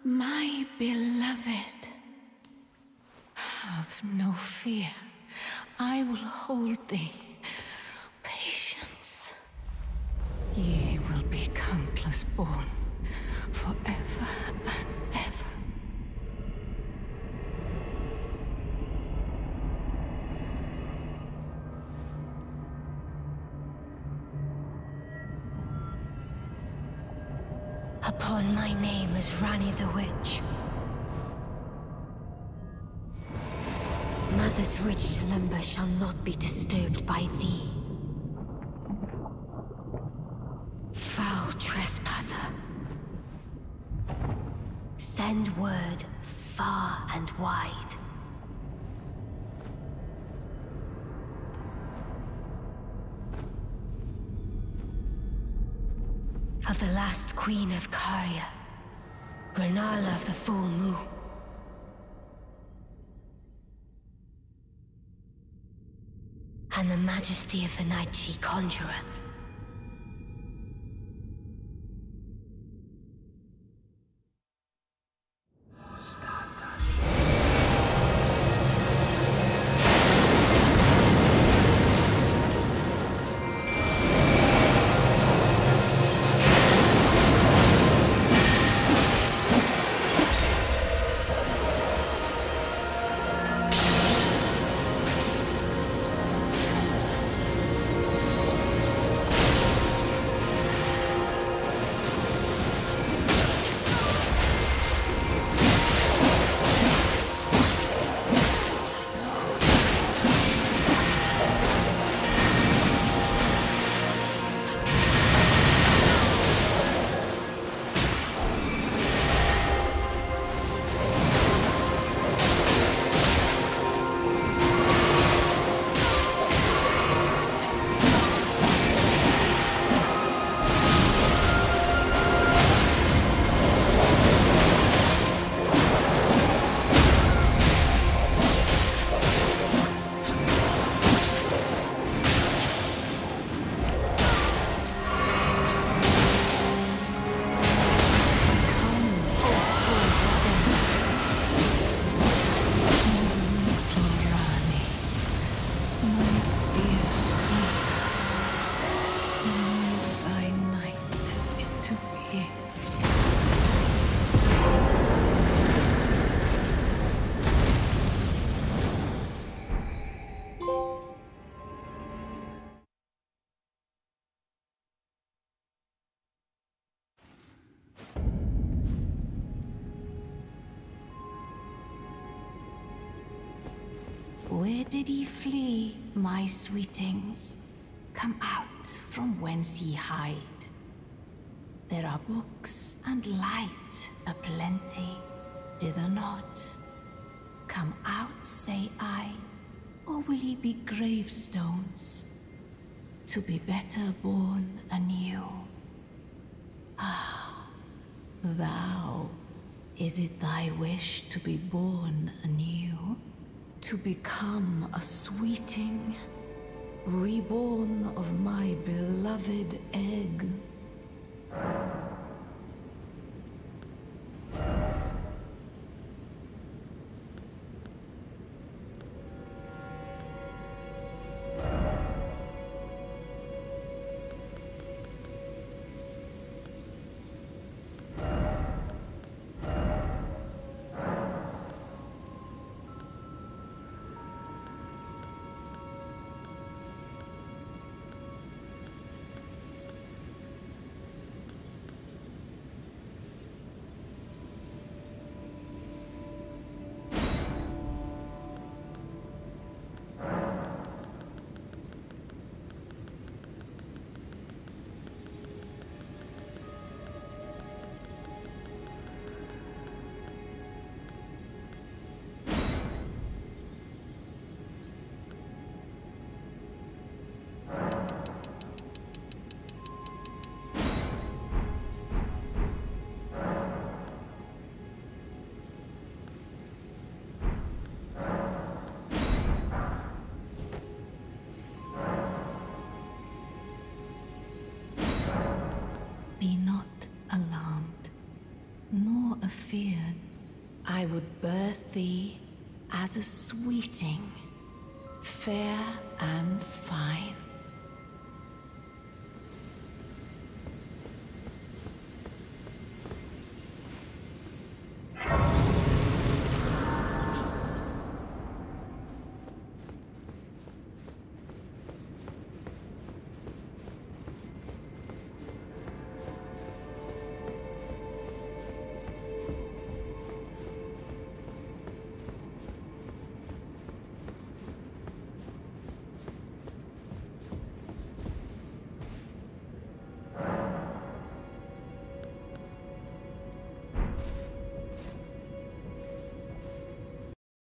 My beloved, have no fear. I will hold thee. Patience. Ye will be countless born, forever and ever. Upon my name as Rani the Witch. Mother's rich slumber shall not be disturbed by thee. Foul trespasser. Send word far and wide. Of the last queen of LUCARIA, Renala of the full moon. And the majesty of the night she conjureth. Where did ye flee, my sweetings? Come out from whence ye hide. There are books and light aplenty, dither not. Come out, say I, or will ye be gravestones, to be better born anew? Ah, thou, is it thy wish to be born anew? To become a sweeting, reborn of my beloved egg? afeard. I would birth thee as a sweeting, fair and fine.